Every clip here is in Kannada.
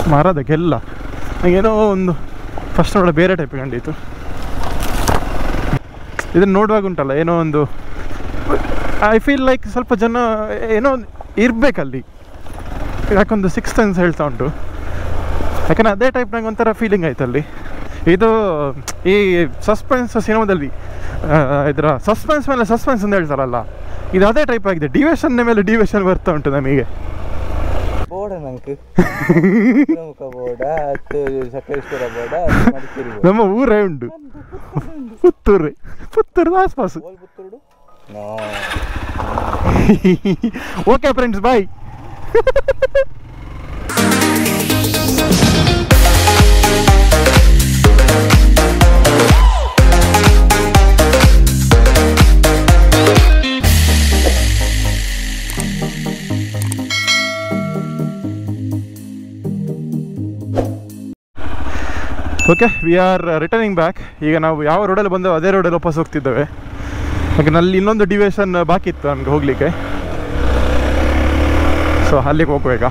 ಮಾರೋದಕ್ಕೆಲ್ಲ ನನಗೇನೋ ಒಂದು ಫಸ್ಟ್ ನೋಡ ಬೇರೆ ಟೈಪ್ ಕಂಡಿತ್ತು. ಇದನ್ನು ನೋಡುವಾಗ ಉಂಟಲ್ಲ ಏನೋ ಒಂದು ಐ ಫೀಲ್ ಲೈಕ್ ಸ್ವಲ್ಪ ಜನ ಏನೋ ಇರಬೇಕಲ್ಲಿ, ಯಾಕೊಂದು 6th ಸೆನ್ಸ್ ಹೇಳ್ತಾ ಉಂಟು. ಯಾಕಂದರೆ ಅದೇ ಟೈಪ್ ನಂಗೆ ಒಂಥರ ಫೀಲಿಂಗ್ ಆಯ್ತಲ್ಲಿ. ಇದು ಈ ಸಸ್ಪೆನ್ಸ್ ಸಿನಿಮಾದಲ್ಲಿ ಇದರ ಸಸ್ಪೆನ್ಸ್ ಮೇಲೆ ಸಸ್ಪೆನ್ಸ್ ಅಂತ ಹೇಳ್ತಾರಲ್ಲ, ಇದು ಅದೇ ಟೈಪ್ ಆಗಿದೆ. ಡಿವಿಷನ್ ಮೇಲೆ ಡಿವಿಷನ್ ಬರ್ತಾ ಉಂಟು ನಮಗೆ. ನಮ್ಮ ಊರೇ ಉಂಟು, ಪುತ್ತೂರು ಆಸ್ಪಾಸು. Okay friends, bye. Okay, we are returning back. ಈಗ ನಾವು ಯಾವ ರೋಡಲ್ಲಿ ಬಂದೆವು ಅದೇ ರೋಡಲ್ಲಿ ವಾಪಸ್ ಹೋಗ್ತಿದ್ದೇವೆ. ಯಾಕೆ ನಲ್ಲಿ ಇನ್ನೊಂದು ಡಿವಿಷನ್ ಬಾಕಿ ಇತ್ತು ನಮಗೆ ಹೋಗಲಿಕ್ಕೆ, ಸೊ ಅಲ್ಲಿಗೆ ಹೋಗ್ಬೇಕಾ.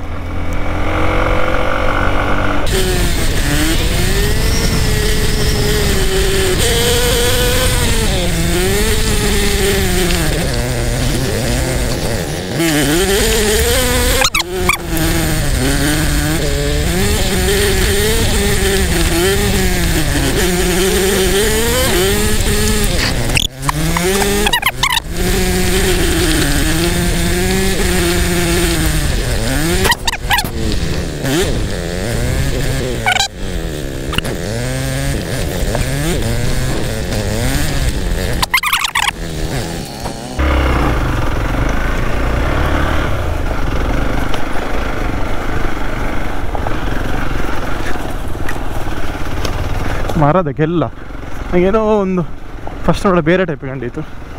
ಮಾರೋದಕ್ಕೆಲ್ಲ ನನಗೇನೋ ಒಂದು ಫಸ್ಟ್ ನೋಡ ಬೇರೆ ಟೈಪ್ ಕಂಡಿತ್ತು.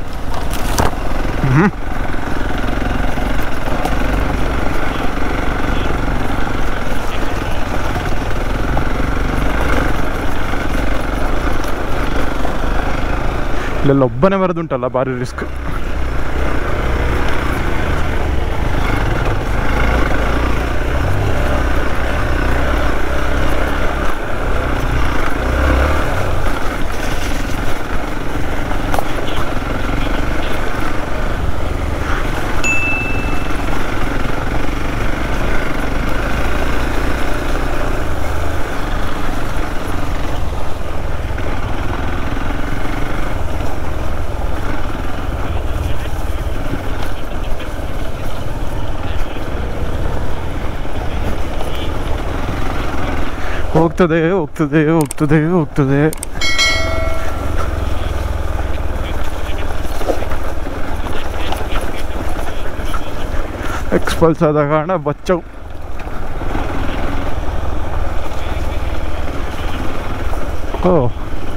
ಇಲ್ಲೆಲ್ಲ ಒಬ್ಬನೇ ಬರೋದುಂಟಲ್ಲ, ಭಾರಿ ರಿಸ್ಕ್. ಹೋಗ್ತದೆ ಹೋಗ್ತದೆ ಹೋಗ್ತದೆ ಹೋಗ್ತದೆ. ಎಕ್ಸ್ಪಲ್ಸ್ ಆದ ಕಾರಣ ಬಚ್ಚವು. ಓ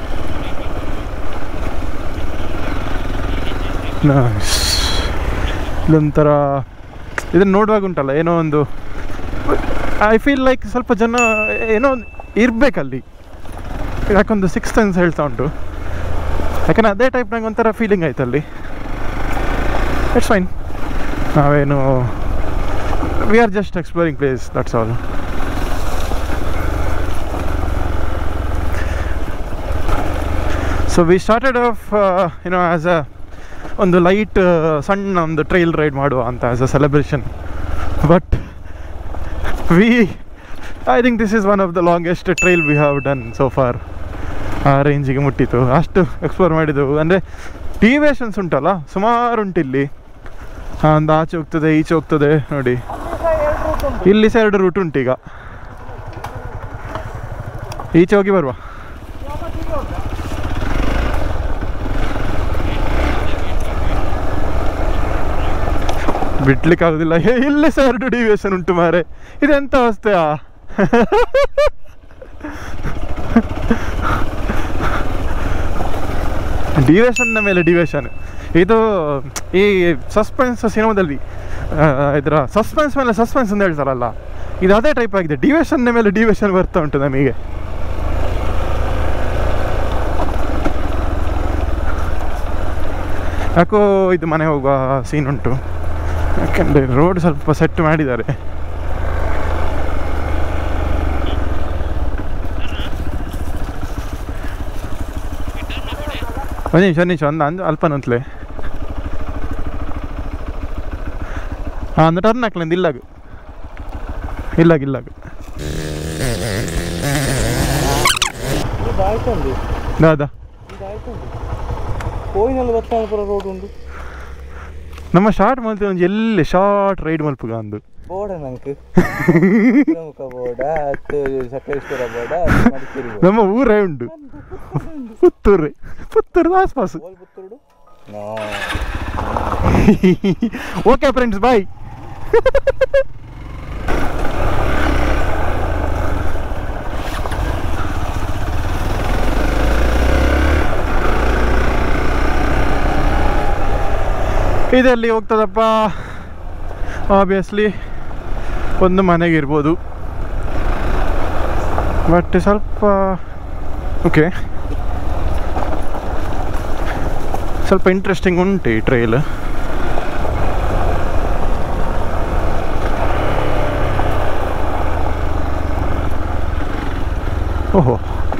ನೈಸ್. ಇದೊಂಥರ ಇದನ್ನು ನೋಡುವಾಗ ಉಂಟಲ್ಲ ಏನೋ ಒಂದು ಐ ಫೀಲ್ ಲೈಕ್ ಸ್ವಲ್ಪ ಜನ ಏನೋ ಇರಬೇಕಲ್ಲಿ, ಯಾಕೊಂದು 6th ಸೆನ್ಸ್ ಹೇಳ್ತಾ ಉಂಟು. ಯಾಕಂದರೆ ಅದೇ ಟೈಪ್ ನಂಗೆ ಒಂಥರ ಫೀಲಿಂಗ್ ಆಯ್ತಲ್ಲಿ. ಇಟ್ಸ್ ಫೈನ್, ನಾವೇನು we are just exploring place, that's all. So we started off as a ಒಂದು ಲೈಟ್ ಸಣ್ಣ ಒಂದು ಟ್ರೈಲ್ ರೈಡ್ ಮಾಡುವ ಅಂತ as a celebration. But I think this is one of the longest trail we have done so far. ಆ ರೇಂಜಿಗೆ ಮುಟ್ಟಿತ್ತು, ಅಷ್ಟು ಎಕ್ಸ್ಪ್ಲೋರ್ ಮಾಡಿದ್ದೆವು. ಅಂದರೆ ಡಿವಿಯೇಷನ್ಸ್ ಉಂಟಲ್ಲ ಸುಮಾರು ಉಂಟಿಲ್ಲಿ. ಒಂದು ಆಚೆ ಹೋಗ್ತದೆ, ಈಚೆ ಹೋಗ್ತದೆ. ನೋಡಿ ಇಲ್ಲಿ ಸಹ 2 ರೂಟ್ ಉಂಟು. ಈಗ ಈಚೆ ಹೋಗಿ ಬರುವ. ಬಿಡ್ಲಿಕ್ಕೆ ಆಗೋದಿಲ್ಲ. ಇಲ್ಲಿ ಸಹ 2 ಡಿವಿಯೇಷನ್ ಉಂಟು ಮಾರೆ. ಇದೆಂಥ ಅವಸ್ಥೆಯಾ? ಡಿವಿಯೇಷನ್ನ ಮೇಲೆ ಡಿವಿಯೇಷನ್. ಇದು ಈ ಸಸ್ಪೆನ್ಸ್ ಸಿನಿಮಾದಲ್ಲಿ ಇದರ ಸಸ್ಪೆನ್ಸ್ ಮೇಲೆ ಸಸ್ಪೆನ್ಸ್ ಅಂತ ಹೇಳ್ತಾರಲ್ಲ, ಇದು ಅದೇ ಟೈಪ್ ಆಗಿದೆ. ಡಿವಿಯೇಷನ್ನ ಮೇಲೆ ಡಿವಿಯೇಷನ್ ಬರ್ತಾ ಉಂಟು ನಮಗೆ. ಯಾಕೋ ಇದು ಮನೆ ಹೋಗುವ ಸೀನ್ ಉಂಟು, ಯಾಕೆಂದರೆ ರೋಡ್ ಸ್ವಲ್ಪ ಸೆಟ್ ಮಾಡಿದ್ದಾರೆ. ಒಂದು ನಿಮಿಷ ಒಂದು ಅಲ್ಪನಂತಲೇ ಹಾಂ ಅಂದ್ರೆ ಟರ್ನ್ ಹಾಕ್ಲಿಂದ ಇಲ್ಲಾಗ ದಾದಾ ರೋಡ್ ಉಂಟು ನಮ್ಮ ಶಾರ್ಟ್ ಮಲ್ತಿ ಒಂದು ಎಲ್ಲಿ ಶಾರ್ಟ್ ರೈಡ್ ಮಲ್ಪುಗ ಅಂದು ಬೋಡ ನಂಗೆ ಬೋಡ ಸಕಲೇಶ್ವರ ಬೋಡ ನಮ್ಮ ಊರೇ ಉಂಟು ಪುತ್ತೂರು ಆಸ್ಪಾಸು ಓಕೆ ಫ್ರೆಂಡ್ಸ್ ಬಾಯ್ ಇದೆಲ್ಲಿ ಹೋಗ್ತದಪ್ಪ ಆಬ್ವಿಯಸ್ಲಿ ಒಂದು ಮನೆಗೆ ಇರ್ಬೋದು ಬಟ್ ಸ್ವಲ್ಪ ಓಕೆ ಸ್ವಲ್ಪ ಇಂಟ್ರೆಸ್ಟಿಂಗ್ ಉಂಟು ಈ ಟ್ರೈಲ್ ಓಹೋ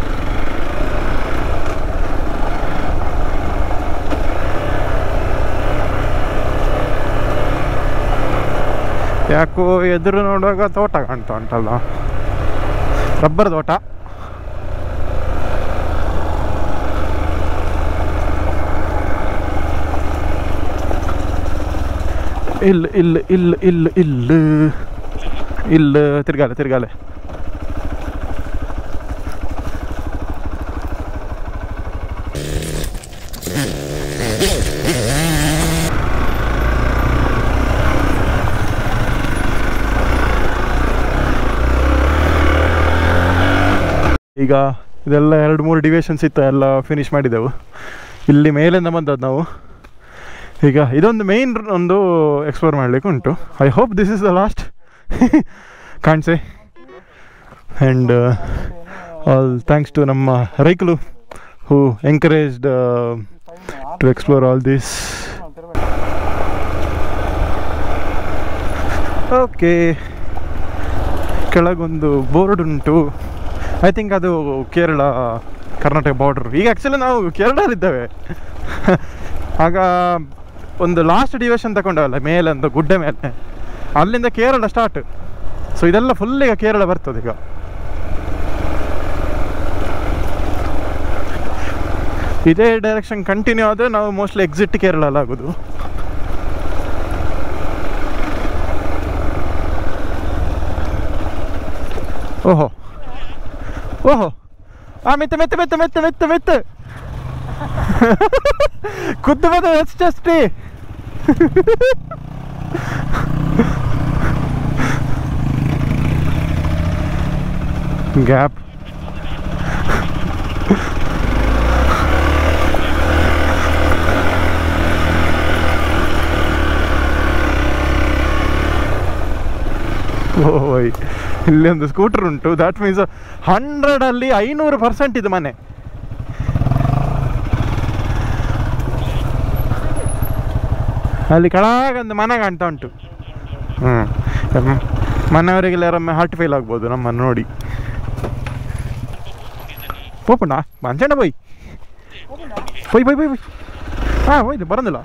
ಯಾಕೋ ಎದುರು ನೋಡುವಾಗ ತೋಟ ಕಾಣ್ತಾ ಉಂಟಲ್ಲ ರಬ್ಬರ್ ತೋಟ ಇಲ್ಲ ತಿರ್ಗಾಲೆ ಈಗ ಇದೆಲ್ಲ 2-3 ಡಿವಿಷನ್ಸ್ ಇತ್ತು, ಎಲ್ಲ ಫಿನಿಶ್ ಮಾಡಿದೆವು. ಇಲ್ಲಿ ಮೇಲಿಂದ ಬಂದದ್ದು ನಾವು. ಈಗ ಇದೊಂದು ಮೇನ್ ಒಂದು ಎಕ್ಸ್ಪ್ಲೋರ್ ಮಾಡಲಿಕ್ಕೆ ಉಂಟು. I hope this is the last ಕಾಣ್ಸೆ. ಆ್ಯಂಡ್ ಆಲ್ ಥ್ಯಾಂಕ್ಸ್ ಟು ನಮ್ಮ ರೈಕಲು who encouraged to explore all this. Okay, ಕೆಳಗೊಂದು ಬೋರ್ಡ್ ಉಂಟು. ಐ ಥಿಂಕ್ ಅದು ಕೇರಳ ಕರ್ನಾಟಕ ಬಾರ್ಡ್ರ್. ಈಗ ಆ್ಯಕ್ಚುಲಿ ನಾವು ಕೇರಳದಲ್ಲಿದ್ದೇವೆ. ಆಗ ಒಂದು ಲಾಸ್ಟ್ ಡಿವಿಷನ್ ತಗೊಂಡವಲ್ಲ ಮೇಲೆ, ಒಂದು ಗುಡ್ಡೆ ಮೇಲೆ, ಅಲ್ಲಿಂದ ಕೇರಳ ಸ್ಟಾರ್ಟ್. ಸೊ ಇದೆಲ್ಲ ಫುಲ್ ಈಗ ಕೇರಳ ಬರ್ತದೆ. ಈಗ ಇದೇ ಡೈರೆಕ್ಷನ್ ಕಂಟಿನ್ಯೂ ಆದರೆ ನಾವು ಮೋಸ್ಟ್ಲಿ ಎಕ್ಸಿಟ್ ಕೇರಳ ಆಗೋದು. ಓಹೋ ಓಹೋ, ಮೆತ್ತ ಕುದ್ದು ಬಂದ ಅಷ್ಟೇ. ಗ್ಯಾಪ್ ಓಯ್, ಇಲ್ಲಿ ಒಂದು ಸ್ಕೂಟರ್ ಉಂಟು. ದ್ಯಾಟ್ ಮೀನ್ಸ್ 100 500% ಇದು ಮನೆ. ಅಲ್ಲಿ ಕೆಳಗೊಂದು ಮನೆ ಕಾಣ್ತಾ ಉಂಟು. ಮನೆಯವರಿಗೆಲ್ಲ ಯಾರೊಮ್ಮೆ ಹಾರ್ಟ್ ಫೇಲ್ ಆಗ್ಬೋದು ನಮ್ಮನ್ನು ನೋಡಿ. ಪೋಪುಣ್ಣ ಮಂಚಣ್ಣ ಬೈ ಹಾಂ ಹೋಯ್ತು ಬರಂದಿಲ್ಲ.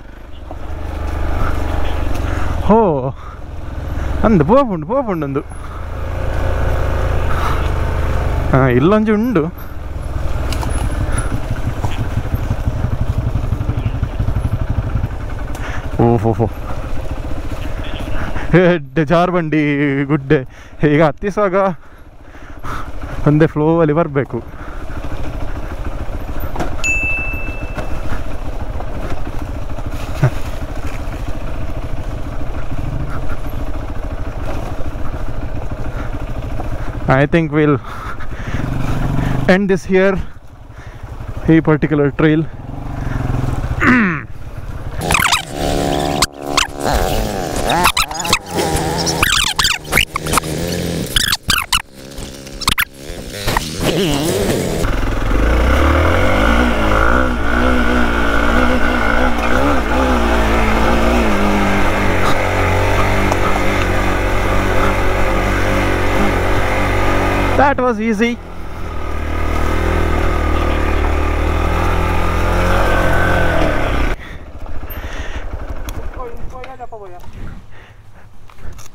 ಹೋ ಅಂದು ಪೋಪುಂಡು ಹಾಂ, ಇಲ್ಲೊಂದು ಉಂಡು. ಓಹೋ, ಹೆಡ್ ಜಾರ್ಬಂಡಿ ಗುಡ್ಡೆ. ಈಗ ಹತ್ತಿಸುವಾಗ ಒಂದೇ ಫ್ಲೋ ಅಲ್ಲಿ ಬರಬೇಕು. I think we'll end this here, a particular trail. That was easy.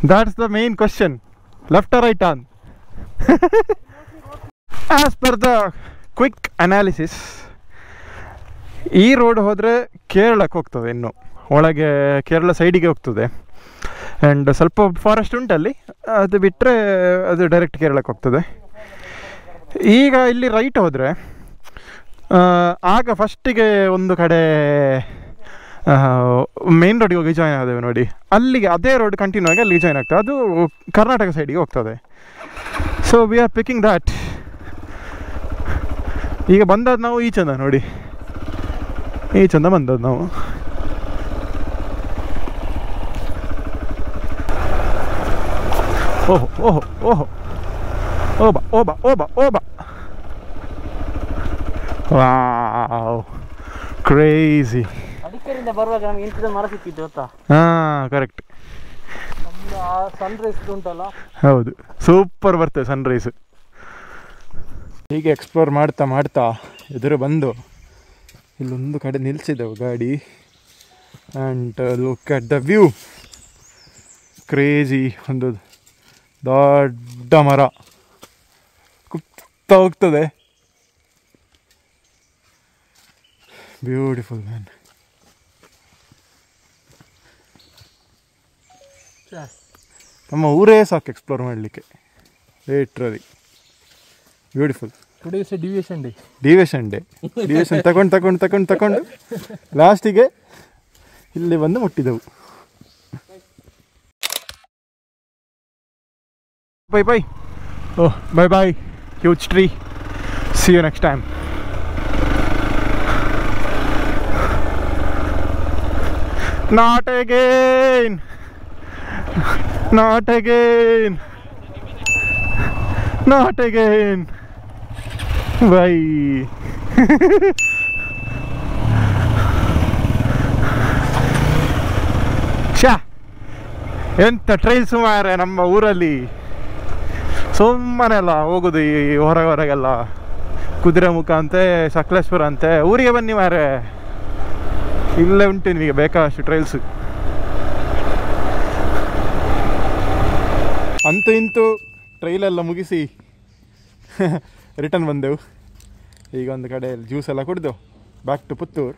That's the main question. Left or right turn? As per the quick analysis, ಈ ರೋಡ್ ಹೋದರೆ ಕೇರಳಕ್ಕೆ ಹೋಗ್ತದೆ, ಇನ್ನು ಒಳಗೆ ಕೇರಳ ಸೈಡಿಗೆ ಹೋಗ್ತದೆ. ಆ್ಯಂಡ್ ಸ್ವಲ್ಪ ಫಾರೆಸ್ಟ್ ಉಂಟಲ್ಲಿ, ಅದು ಬಿಟ್ಟರೆ ಅದು ಡೈರೆಕ್ಟ್ ಕೇರಳಕ್ಕೆ ಹೋಗ್ತದೆ. ಈಗ ಇಲ್ಲಿ ರೈಟ್ ಹೋದರೆ ಆಗ ಫಸ್ಟಿಗೆ ಒಂದು ಕಡೆ ಮೇನ್ ರೋಡಿಗೆ ಹೋಗಿ ಜಾಯ್ನ್ ಆದೇವೆ ನೋಡಿ, ಅಲ್ಲಿಗೆ ಅದೇ ರೋಡ್ ಕಂಟಿನ್ಯೂ ಆಗಿ ಅಲ್ಲಿಗೆ ಜಾಯ್ನ್ ಆಗ್ತದೆ, ಅದು ಕರ್ನಾಟಕ ಸೈಡಿಗೆ ಹೋಗ್ತದೆ. So we are picking that. ಈಗ ಬಂದದ್ದು ನಾವು ಈ ಚಂದ ನೋಡಿ, ಈ ಚಂದ ಬಂದದ್ದು ನಾವು. ಓಹೋ ಓಹೋ ಓಹೋ ಓಬಾ ಓಬಾ ಓಬಾ ಓಬಾ, ವಾವ್ ಕ್ರೇಜಿ. ಅಡಿಕೆರಿಂದ ಬರುವಾಗ ನಮ್ಗೆ ಇಂಥದ ಮರ ಸಿಕ್ಕಿತ್ತು ಗೊತ್ತಾ? ಹಾಂ ಕರೆಕ್ಟ್. ನಮ್ದು ಆ ಸನ್ರೈಸ್ ಉಂಟಲ್ಲ, ಹೌದು ಸೂಪರ್ ಬರ್ತದೆ ಸನ್ರೈಸ್. ಹೀಗೆ ಎಕ್ಸ್ಪ್ಲೋರ್ ಮಾಡ್ತಾ ಮಾಡ್ತಾ ಎದುರು ಬಂದು ಇಲ್ಲೊಂದು ಕಡೆ ನಿಲ್ಲಿಸಿದೆವು ಗಾಡಿ. And look at the view, crazy. ಒಂದು ದೊಡ್ಡ ಮರ ಕುತ್ತಾ ಹೋಗ್ತದೆ, ಬ್ಯೂಟಿಫುಲ್ ಮ್ಯಾನ್. ನಮ್ಮ ಊರೇ ಸಾಕು ಎಕ್ಸ್ಪ್ಲೋರ್ ಮಾಡಲಿಕ್ಕೆ, literally beautiful. Today is deviation day. Deviation ತಗೊಂಡು ಲಾಸ್ಟಿಗೆ ಇಲ್ಲಿ ಬಂದು ಮುಟ್ಟಿದೆವು. Bye oh bye huge tree. See you next time. Not again. Bye. ಶ್ಯಾ, ಎಂತ ಟ್ರೈಲ್ಸ್ ಮಾರೆ ನಮ್ಮ ಊರಲ್ಲಿ. ಸುಮ್ಮನೆ ಅಲ್ಲ ಹೋಗೋದು ಈ ಹೊರಗೆಲ್ಲ, ಕುದುರೆಮುಖ ಅಂತೆ, ಸಕಲೇಶ್ಪುರ ಅಂತೆ. ಊರಿಗೆ ಬನ್ನಿ ಮಾರೆ, ಇಲ್ಲೇ ಉಂಟು ನಿಮಗೆ ಬೇಕಾದಷ್ಟು ಟ್ರೈಲ್ಸು. ಅಂತೂ ಇಂತೂ ಟ್ರೈಲೆಲ್ಲ ಮುಗಿಸಿ ರಿಟರ್ನ್ ಬಂದೆವು. ಈಗ ಒಂದು ಕಡೆ ಜ್ಯೂಸ್ ಎಲ್ಲ ಕುಡಿದು ಬ್ಯಾಕ್ ಟು ಪುತ್ತೂರು.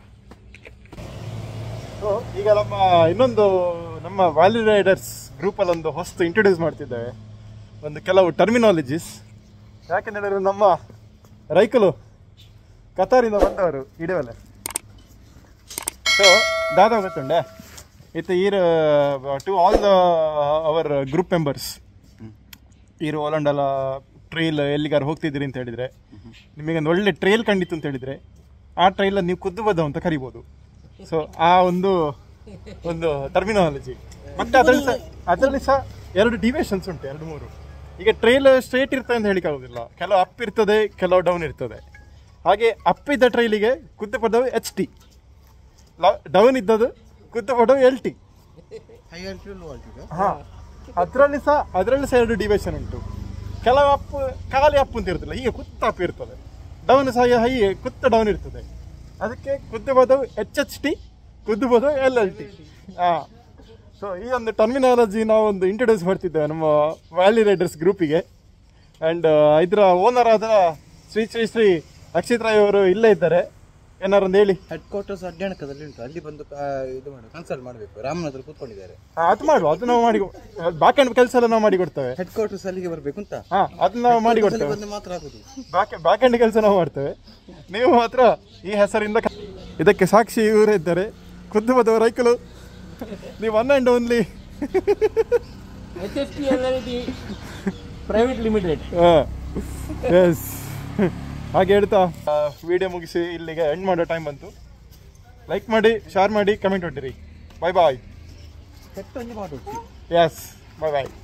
ಈಗ ನಮ್ಮ ವ್ಯಾಲಿ ರೈಡರ್ಸ್ ಗ್ರೂಪಲ್ಲೊಂದು ಹೊಸ್ತು ಇಂಟ್ರೊಡ್ಯೂಸ್ ಮಾಡ್ತಿದ್ದೇವೆ, ಒಂದು ಕೆಲವು ಟರ್ಮಿನಾಲಜೀಸ್. ಯಾಕೆಂದರೆ ನಮ್ಮ ರೈಕಲು ಕತಾರಿಂದ ಬಂದವರು ಇಡವಲೆ. ಸೊ ದಾದಾ ಗೊತ್ತುಂಡೆ ಇತ್ತು ಈರು to all our group members ಈರು ಓಲಂಡಲ ಟ್ರೈಲ್ ಎಲ್ಲಿಗಾರು ಹೋಗ್ತಿದ್ದೀರಿ ಅಂತ ಹೇಳಿದರೆ, ನಿಮಗೊಂದು ಒಳ್ಳೆ ಟ್ರೈಲ್ ಕಂಡಿತ್ತು ಅಂತ ಹೇಳಿದರೆ, ಆ ಟ್ರೈಲನ್ನು ನೀವು ಕುದ್ದು ಬದ್ದು ಅಂತ ಕರಿಬೋದು. ಸೊ ಆ ಒಂದು ಟರ್ಮಿನಾಲಜಿ. ಮತ್ತು ಅದರಲ್ಲಿ ಸಹ 2 ಡಿವಿಯೇಷನ್ಸ್ ಉಂಟು, 2-3. ಈಗ ಟ್ರೈಲ್ ಸ್ಟ್ರೇಟ್ ಇರ್ತದೆ ಅಂತ ಹೇಳಿಕ್ಕೆ ಆಗೋದಿಲ್ಲ, ಕೆಲವು ಅಪ್ ಇರ್ತದೆ, ಕೆಲವು ಡೌನ್ ಇರ್ತದೆ. ಹಾಗೆ ಅಪ್ ಇದ್ದ ಟ್ರೈಲಿಗೆ ಕುದ್ದು ಪದವು HT, ಡೌನ್ ಇದ್ದದು ಕುದ್ದು ಪದವು LT. ಹಾಂ, ಅದರಲ್ಲಿ ಸಹ 2 ಡಿವಿಯೇಷನ್ ಉಂಟು. ಕೆಲವು ಅಪ್ ಖಾಲಿ ಅಪ್ ಅಂತ ಇರ್ತಲ್ಲ, ಹೀಗೆ ಕುತ್ತ ಅಪ್ ಇರ್ತದೆ. ಡೌನ್ ಸಹ ಹೈ ಕುತ್ತ ಡೌನ್ ಇರ್ತದೆ. ಅದಕ್ಕೆ ಕುದ್ದು ಪದವು HHT, ಕುದ್ದು ಪದವು LLT. ಹಾಂ, ಸೊ ಈ ಒಂದು ಟರ್ಮಿನಾಲಜಿ ನಾವೊಂದು ಇಂಟ್ರೊಡ್ಯೂಸ್ ಮಾಡ್ತಿದ್ದೇವೆ ನಮ್ಮ ವ್ಯಾಲಿ ರೈಡರ್ಸ್ ಗ್ರೂಪಿಗೆ. ಆ್ಯಂಡ್ ಇದರ ಓನರ್ ಆದ ಶ್ರೀ ಅಕ್ಷಿತ್ ರಾಯ್ ಅವರು ಇಲ್ಲೇ ಇದ್ದಾರೆ. ಏನಾರು ಒಂದು ಹೇಳಿ. ಹೆಡ್ ಕ್ವಾರ್ಟರ್ಸ್ ಅಡ್ಯಾಣಕದಲ್ಲಿ ಉಂಟು, ಅಲ್ಲಿ ಬಂದು ಇದು ಮಾಡಿ ಕನ್ಸಲ್ಟ್ ಮಾಡಬೇಕು. ರಾಮನಗರ ಕೂತ್ಕೊಂಡಿದ್ದಾರೆ. ಅದು ಮಾಡುವ, ಅದು ನಾವು ಮಾಡಿ ಬ್ಯಾಕ್ ಎಂಡ್ ಕೆಲಸ ಎಲ್ಲ ನಾವು ಮಾಡಿ ಕೊಡ್ತೇವೆ. ಹೆಡ್ ಕ್ವಾರ್ಟರ್ಸ್ ಅಲ್ಲಿಗೆ ಬರಬೇಕು ಅಂತ. ಹಾಂ, ಅದನ್ನ ನಾವು ಮಾಡಿ ಕೊಡ್ತೇವೆ. ಬಂದು ಮಾತ್ರ ಆಗೋದು. ಬ್ಯಾಕ್ ಎಂಡ್ ಕೆಲಸ ನಾವು ಮಾಡ್ತೇವೆ. ನೀವು ಮಾತ್ರ ಈ ಹೆಸರಿಂದ ಇದಕ್ಕೆ ಸಾಕ್ಷಿ ಇವರೇ ಇದ್ದಾರೆ, ಖುದ್ದು ಬದವ ರೈಕಲು. ನೀವು one and only private limited. Yes, ಹಾಗೆ ಹೇಳ್ತಾ ವಿಡಿಯೋ ಮುಗಿಸಿ ಇಲ್ಲಿಗೆ ಎಂಡ್ ಮಾಡೋ ಟೈಮ್ ಬಂತು. ಲೈಕ್ ಮಾಡಿ, ಶೇರ್ ಮಾಡಿ, ಕಮೆಂಟ್ ಹೊಟ್ಟಿರಿ. Bye bye. ಮಾಡೋದು. ಎಸ್, ಬಾಯ್ ಬಾಯ್.